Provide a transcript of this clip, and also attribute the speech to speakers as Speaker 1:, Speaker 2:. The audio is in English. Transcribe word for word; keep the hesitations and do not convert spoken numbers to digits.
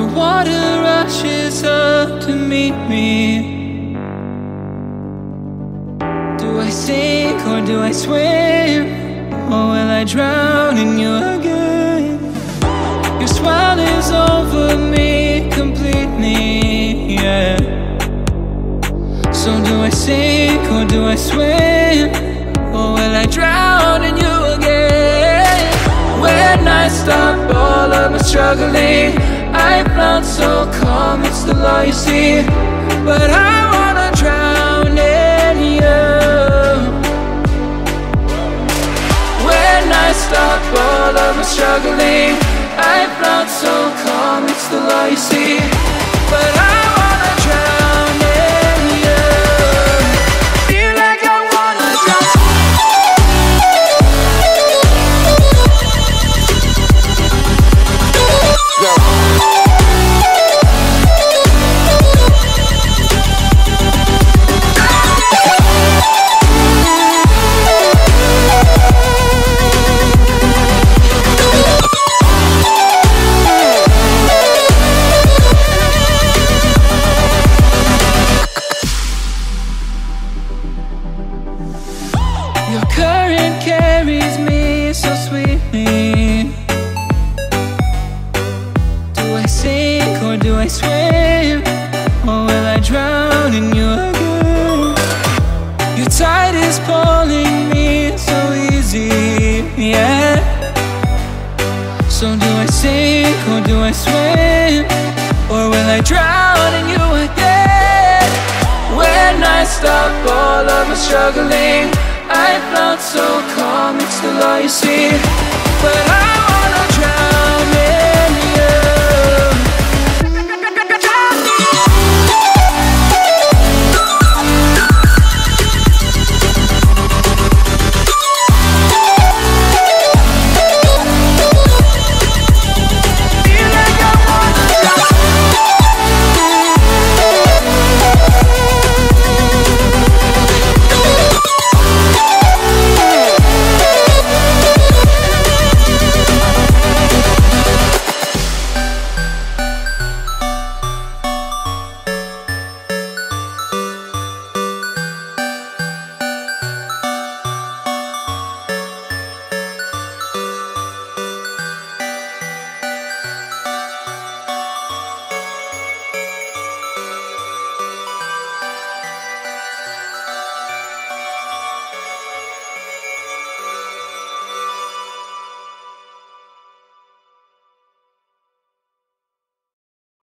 Speaker 1: water rushes up to meet me. Do I sink or do I swim? Or will I drown in you again? Your smile is over me completely, yeah. So do I sink or do I swim? Or will I drown in you again? When I stop all of my struggling, I found so calm, it's the law you see. But I wanna drown in you. When I stop all of my struggling, I found so calm, it's the law you see. But I wanna drown in you. Feel like I wanna drown. Your current carries me so sweetly. Do I sink or do I swim? Or will I drown in you again? Your tide is pulling me so easy, yeah. So do I sink or do I swim? Or will I drown in you again? When I stop all of my struggling, I felt so calm, it's the law you see. But I wanna